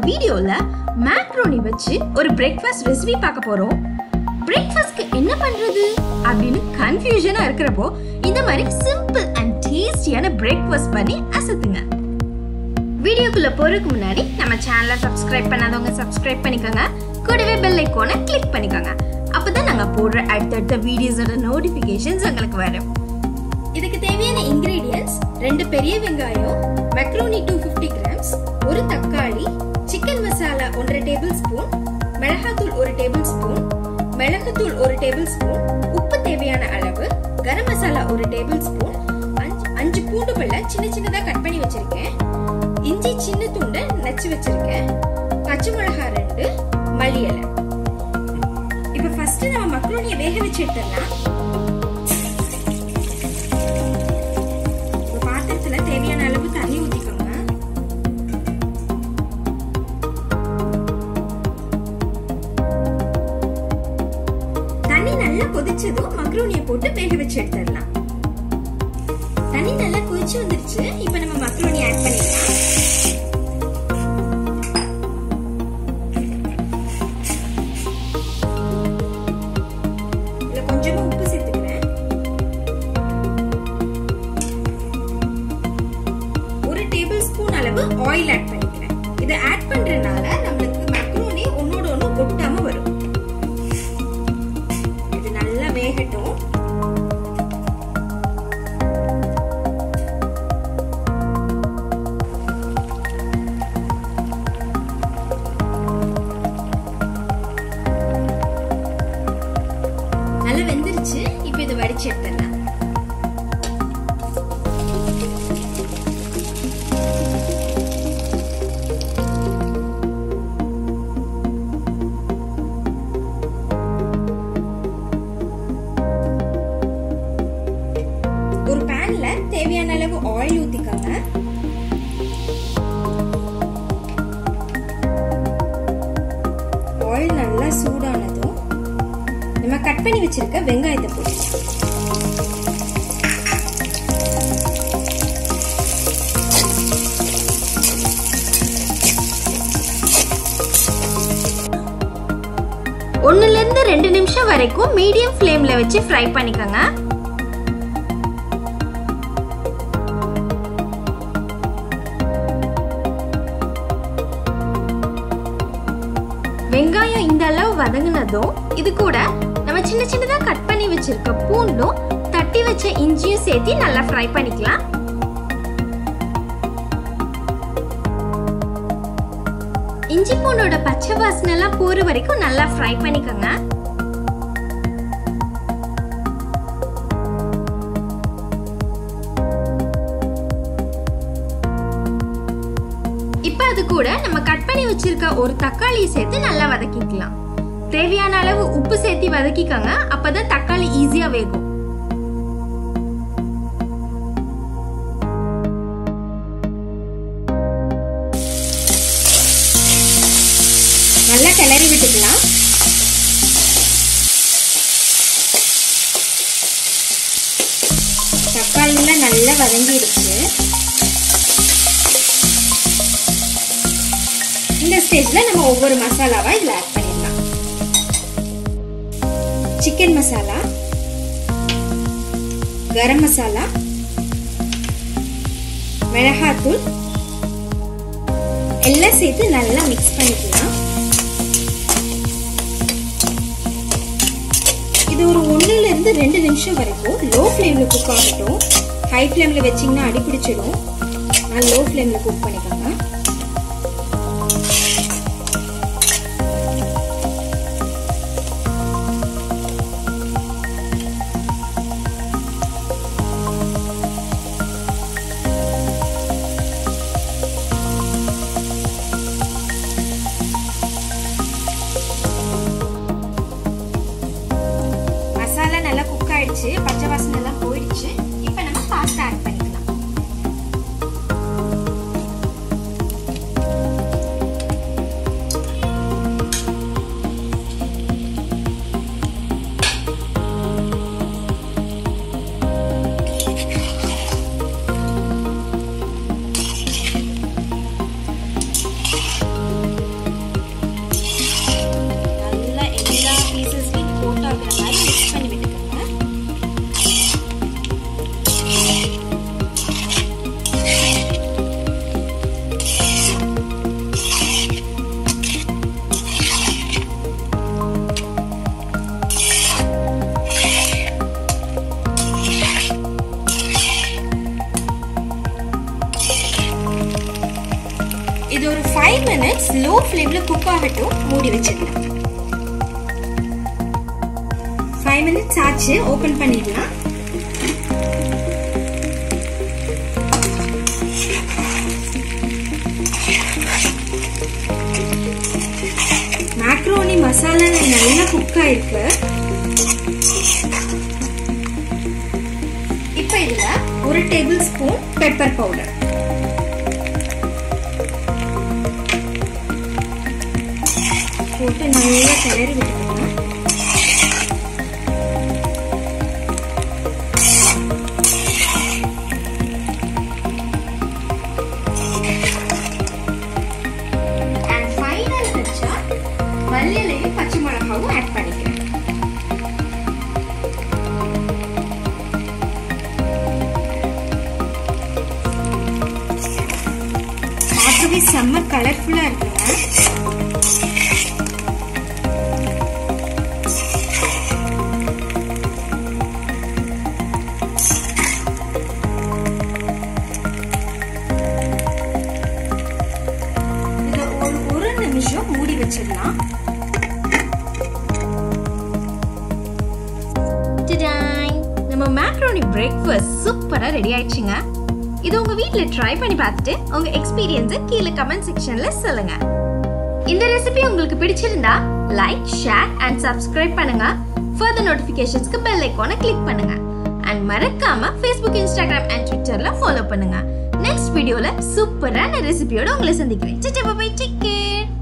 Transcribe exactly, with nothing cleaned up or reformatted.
வீடியோல macaroni வச்சு ஒரு breakfast recipe பார்க்க போறோம். breakfastக்கு என்ன பண்றது அப்படினு கன்ஃபியூஷனா இருக்கறப்போ இந்த மாதிரி simple and tastyயான breakfast பண்ணி அசத்துங்க. வீடியோக்குள்ள போறதுக்கு முன்னாடி நம்ம சேனலை subscribe பண்ணாதவங்க subscribe பண்ணிக்கோங்க. கூடவே bell ஐகானை click பண்ணிக்கோங்க. அப்பதான் நாங்க போடுற அடுத்தடுத்த வீடியோஸோட notifications உங்களுக்கு வரும். இதுக்கு தேவையான ingredients ரெண்டு பெரிய வெங்காயம், macaroni two hundred fifty grams, ஒரு தக்காளி, chicken masala one tablespoon, மிளகாய்த்தூள் one tablespoon, மிளகுத்தூள் one tablespoon, உப்பு தேவையான அளவு, கரம் மசாலா one tablespoon, அஞ்சு பூண்டு பல்ல சின்ன சின்னதா கட் பண்ணி வச்சிருக்கேன், இஞ்சி சின்ன துண்டை நச்சு வச்சிருக்கேன், பச்சை மிளகாய் ரெண்டு, மல்லி இலை. இப்போ ஃபர்ஸ்ட் நம்ம மக்ரோனியை வேக வச்சு எடுத்துடலாம். தேவையான அளவு தண்ணி ஊத்திக்கோங்க. தண்ணி நல்லா கொதிச்சதும் மக்ரோனியை போட்டு வேக வச்சு எடுத்துடலாம். தண்ணி நல்லா கொதிச்சு வந்துருச்சு. இப்போ நம்ம மக்ரோனி ஆட் பண்ணிடலாம். இதுல கொஞ்சமா உப்பு சேர்த்துக்கிறேன். அளவு ஆயில் ஆட் பண்ணிக்கிறேன். இத ஆட் பண்றனால நமக்கு மக்ரோனி ஒண்ணோட ஒண்ணு ஒட்டாம வரும். இது நல்லா வேகட்டும். நல்லா வெந்திருச்சு. இப்போ இத வடிச்சு எடுத்துடலாம். ஒரு பேன்ல தேவையான அளவு ஆயில் ஊத்திக்கோங்க. ஆயில் நல்லா சூடானதும் நம்ம கட் பண்ணி வச்சிருக்க வெங்காயத்தை போடுங்க. ஒண்ணுல இருந்து ரெண்டு நிமிஷம் வரைக்கும் மீடியம் ஃப்ளேம்ல வச்சு ஃப்ரை பண்ணிக்கோங்க. வெங்காயம் இந்த அளவு வதங்கினதும் இது கூட நம்ம சின்ன சின்னதா கட் பண்ணி வச்சிருக்க பூண்டும் தட்டி வச்ச இஞ்சியும் சேர்த்து நல்லா ஃப்ரை பண்ணிக்கலாம். இஞ்சி பூண்டோட பச்சை வாசனை எல்லாம் போற வரைக்கும் நல்லா ஃப்ரை பண்ணிக்கோங்க. இப்ப அது கூட நம்ம கட் பண்ணி வச்சிருக்க ஒரு தக்காளியை சேர்த்து நல்லா வதக்கிக்கலாம். தேவையான அளவு உப்பு சேர்த்து வதக்கிக்கோங்க. அப்பதான் தக்காளி ஈஸியா வேகும். நல்லா கிளறி விட்டுக்கலாம். தக்காளி எல்லாம் நல்லா வதங்கிடுச்சு. இந்த ஸ்டேஜ்ல நம்ம ஒவ்வொரு மசாலாவா இதுல ஆட் பண்ணிடலாம். சிக்கன் மசாலா, கரம் மசாலா, மிளகாய்த்தூள் எல்லாம் சேர்த்து நல்லா மிக்ஸ் பண்ணிக்கலாம். இது ஒரு ஒண்ணுல இருந்து ரெண்டு நிமிஷம் வரைக்கும் லோ ஃப்ளேம்ல குக் ஆகட்டும். ஹை ஃப்ளேம்ல வச்சீங்கன்னா அடி பிடிச்சிடும். நான் லோ ஃப்ளேம்ல குக் பண்ணிக்கோங்க. நல்லா குக் ஆயிடுச்சு. பச்சை வாசனை எல்லாம் போயிடுச்சு. இப்போ நம்ம பாஸ்தா ஆட் பண்ணிக்கலாம். minutes low flame la cook ஆகட்டும் மூடி வச்சிடலாம். five minutes ஆச்சு ஓபன் பண்ணிடலாம். macaroni மசாலா நல்லா குக் ஆயிருக்கு. இப்போ இதுல ஒரு டேபிள் ஸ்பூன் பெப்பர் பவுடர், போட்டு நல்லா கிளறி விட்டுக்கலாம். அண்ட் ஃபைனல் டச்சா மல்லியிலையும் பச்சை மிளகாவும் ஆட் பண்ணிக்கிறேன். பார்க்கவே செம்ம கலர்ஃபுல்லா இருக்குங்க. மூடி வச்சிடலாம். நம்ம மேக்ரோனி பிரேக்ஃபாஸ்ட் சூப்பரா ரெடி ஆயிடுச்சுங்க. இது உங்க வீட்ல ட்ரை பண்ணி பார்த்துட்டு உங்க எக்ஸ்பீரியன்ஸை கீழே கமெண்ட் செக்ஷன்ல சொல்லுங்க. இந்த ரெசிபி உங்களுக்கு பிடிச்சிருந்தா லைக், ஷேர் அண்ட் சப்ஸ்கிரைப் பண்ணுங்க. ஃபர்தர் நோட்டிபிகேஷன்ஸ்க்கு பெல் ஐகானை கிளிக் பண்ணுங்க. அண்ட் மறக்காம ஃபேஸ்புக், இன்ஸ்டாகிராம் அண்ட் ட்விட்டர்ல ஃபாலோ பண்ணுங்க. நெக்ஸ்ட் வீடியோல சூப்பரான ரெசிபியோட உங்களை சந்திக்கிறேன். Bye bye, take care.